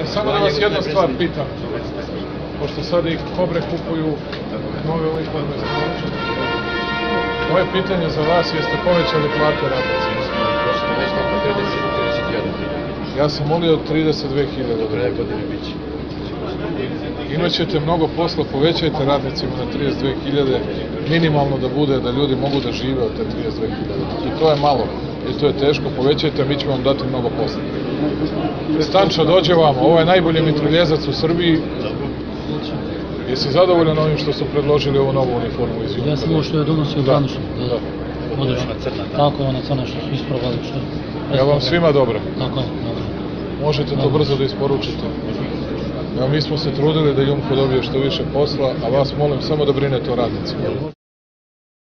Samo da vas jednu stvar pitam, pošto sad i Kobre kupuju nove uniforme za poručenje. Moje pitanje za vas, jeste povećali plate radnicima? Ja sam molio 32.000. Imaćete mnogo posla, povećajte radnicima na 32.000, minimalno da bude da ljudi mogu da žive od te 32.000. I to je malo, i to je teško, povećajte, a mi ćemo vam dati mnogo posla. Stanča, dođe vam, ovo je najbolji mitraljezac u Srbiji. Jesi zadovoljan ovim što su predložili ovu novu uniformu? Ja sam ovo što je donosio Branišu. Odlično. Tako je ona crna što su isprobali. Ja vam svima dobro. Tako je. Možete to brzo da isporučite. Mi smo se trudili da Jumko dobije što više posla, a vas molim samo da brinete o radnicima.